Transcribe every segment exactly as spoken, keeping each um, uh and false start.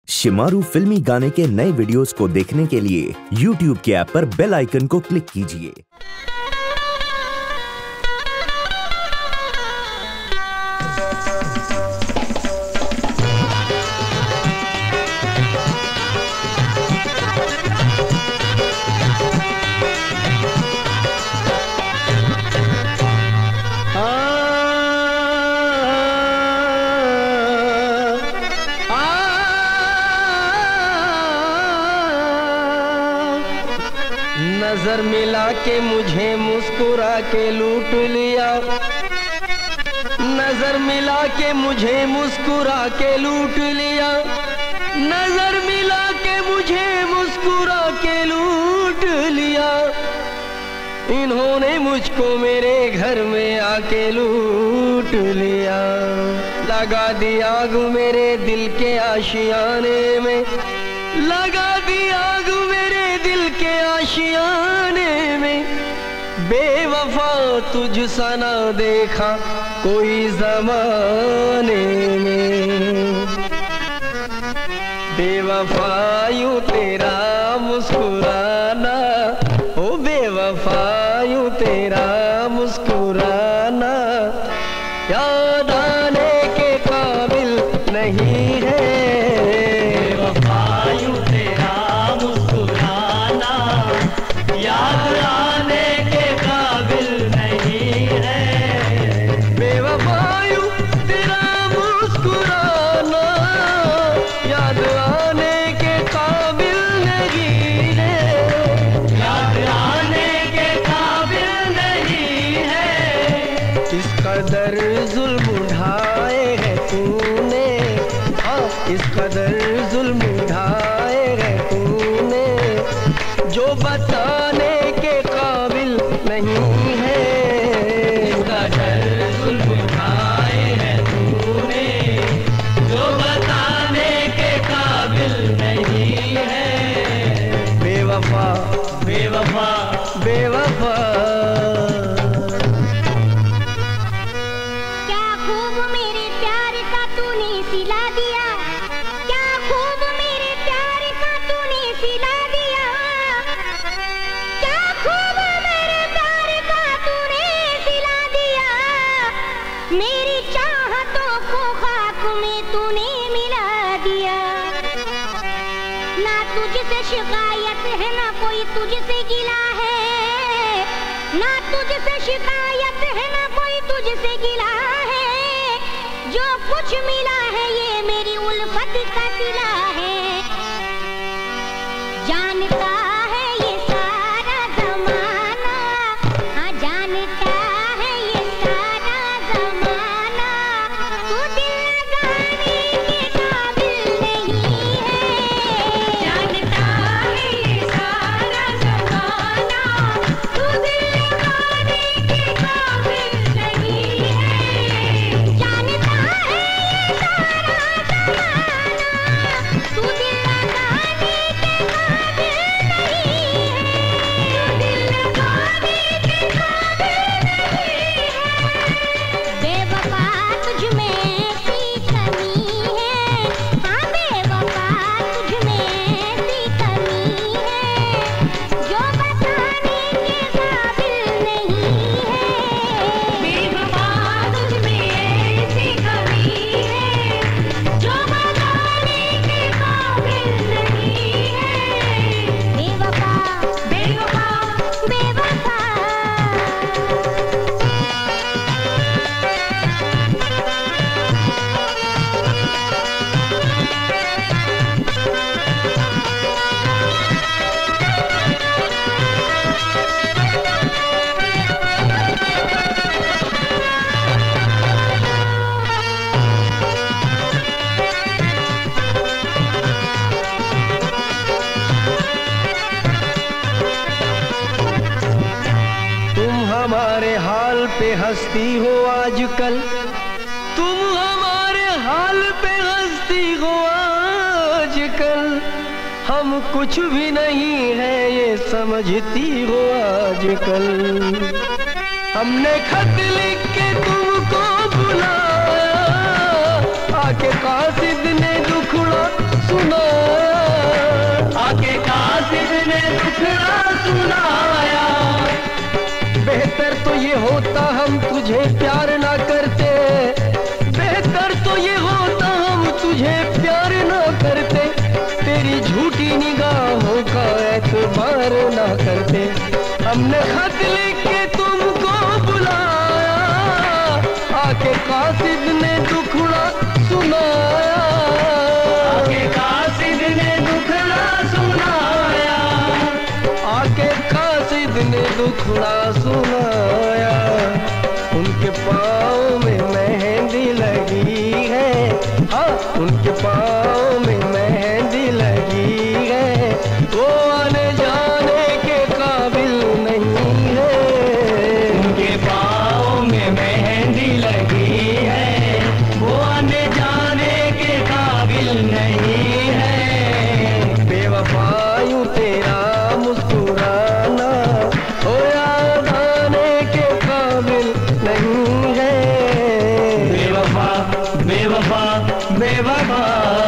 शिमारू फिल्मी गाने के नए वीडियोस को देखने के लिए यूट्यूब के ऐप पर बेल आइकन को क्लिक कीजिए। नजर मिला के मुझे मुस्कुरा के लूट लिया, नजर मिला के मुझे मुस्कुरा के लूट लिया, नजर मिला के मुझे मुस्कुरा के लूट लिया। इन्होंने मुझको मेरे घर में आके लूट लिया, लगा दी आग मेरे दिल के आशियाने में, लगा दी आग मेरे दिल के आशियाने में। बेवफा तुझ सा ना देखा कोई ज़माने में, बेवफा यूं तेरा मुस्कुराना, ओ बेवफा यूं तेरा मुस्कुराना याद आने के काबिल नहीं है। इस कदर जुल्म उठाए है तूने, हाँ इस कदर जुल्म उठाए है तूने, जो बताने के काबिल नहीं है। इस कदर जुल्म उठाए है तूने, जो बताने के काबिल नहीं है। बेवफा बेवफा बेवफा मेरी चाहतों को खाक में तूने मिला दिया। ना तुझसे शिकायत है ना कोई तुझसे गिला है, ना तुझसे शिकायत है ना कोई तुझसे गिला है। जो कुछ मिला है ये मेरी उल्फत का सिला है। जानता है ये सारा जमाना, हाँ जानता है ये सारा जमाना, तू दिल लगाने के काबिल नहीं है। जानता है ये सारा जमाना, तू दिल लगाने के काबिल नहीं है। जानता है ये सारा जमाना, तू दिल लगाने के काबिल नहीं है। दिल लगाने के काबिल नहीं है। बेवफा तुझ में ऐसी कमी है, हाँ बेवफा तुझ में ऐसी कमी है, जो बताने के काबिल नहीं है। बेवफा तुझ में ऐसी कमी है, जो बताने के काबिल नहीं है। बेवफा बेवफा बेवफा तुम हमारे हाल पे हंसती हो आजकल, तुम हमारे हाल पे हंसती हो आजकल। हम कुछ भी नहीं है ये समझती हो आजकल। हमने खत लिख के तुमको बुलाया, आके कासिद ने दुखड़ा सुनाया, आके कासिद ने दुखड़ा सुनाया। बेहतर तो ये होता हम तुझे प्यार ना करते, बेहतर तो ये होता हम तुझे प्यार ना करते, तेरी झूठी निगाहों का एतबार ना करते। हमने खत लिख के तुमको बुलाया, आके कासिद ने दुखड़ा सुनाया, आके कासिद ने दुखड़ा सुनाया, आके कासिद ने दुखड़ा सुनाया। उनके पाँव में मेहंदी लगी है, हाँ उनके पाँव में मेहंदी लगी है, वो आने जाने के काबिल नहीं है। उनके पाँव में मेहंदी लगी है, वो आने जाने के काबिल नहीं है। बेवफा यूं तेरा मुस्कुराना, हो याद आने के काबिल नहीं है। बेवफा बेवफा बेवफा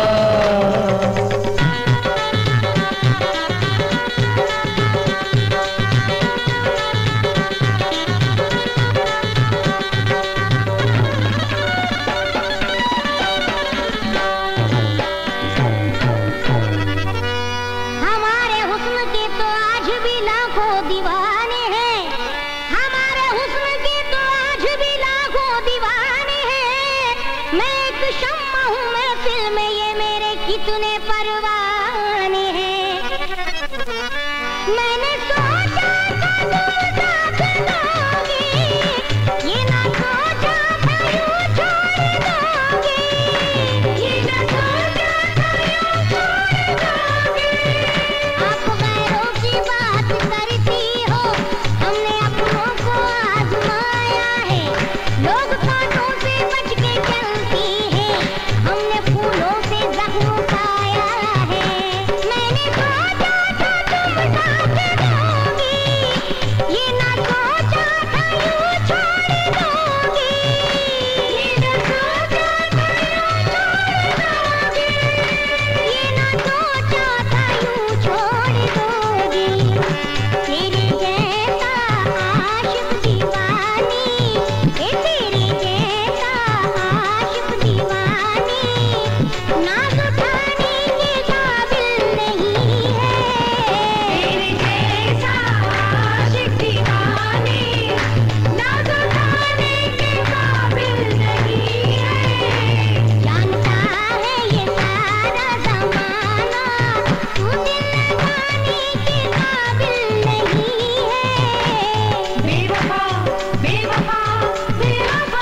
हमारे हुस्न के तो आज भी लाखों दीवाने हैं, हमारे हुस्न के तो आज भी लाखों दीवाने हैं। मैं एक शम्मा हूँ महफिल में, ये मेरे कितने परवाने हैं। मैंने सोचा था तुम साथ दोगे, ये ना सोचा था यूं छोड़ दोगे, ये ना सोचा था यूं छोड़ दोगे। आप गैरों की बात करती हो, हमने अपनों को आजमाया है। लोग कांटों से बच के चलती है, हमने फूलों से जख्म पाया है। मैंने सोचा था तुम साथ दोगे, ये ना सोचा था यूं छोड़ दोगे, ये ना सोचा था यूं छोड़ दोगे, ये ना सोचा था यूं छोड़ दोगे। तेरे जैसा आशिक दीवानी, ए तेरे जैसा आशिक दीवानी, नाज उठाने के काबिल नहीं है। तेरे जैसा आशिक दीवानी, नाज उठाने के काबिल नहीं है। जानता है ये सारा ज़माना, तू दिल लगाने के काबिल नहीं है। बेवफा बेवफा बेवफा।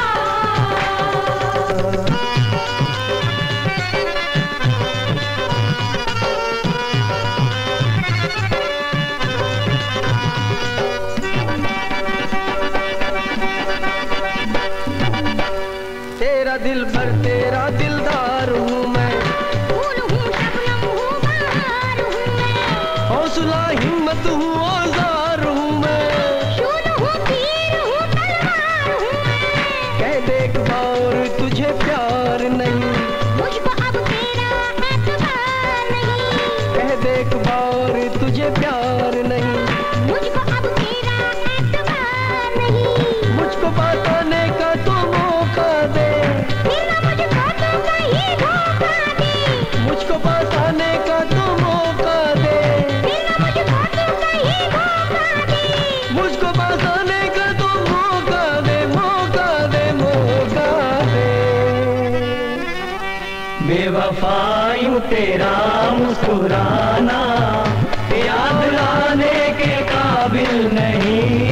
तेरा दिल भर तेरा दिलदार हूँ मैं, फूल हूँ शबनम हूँ बहार हूँ मैं, हौसला हिम्मत हूँ औजार हूँ मैं। शूल हूँ तीर हूँ तलवार हूँ मैं। कह दे एक बार तुझे प्यार नहीं, मुझको अब तेरा एतबार नहीं, कह दे एक बार तुझे प्यार नहीं। मुझको अब तेरा एतबार नहीं। मुझको बताने का तो मौका दे, फिर ना मुझको तू कहीं धोखा दे, मुझको बताने का तो मौका दे, फिर ना मुझको तू कहीं धोखा दे। मुझको बताने का तो मौका दे, मौका दे, मौका दे। बेवफा यूं तेरा मुस्कुराना, याद लाने के काबिल नहीं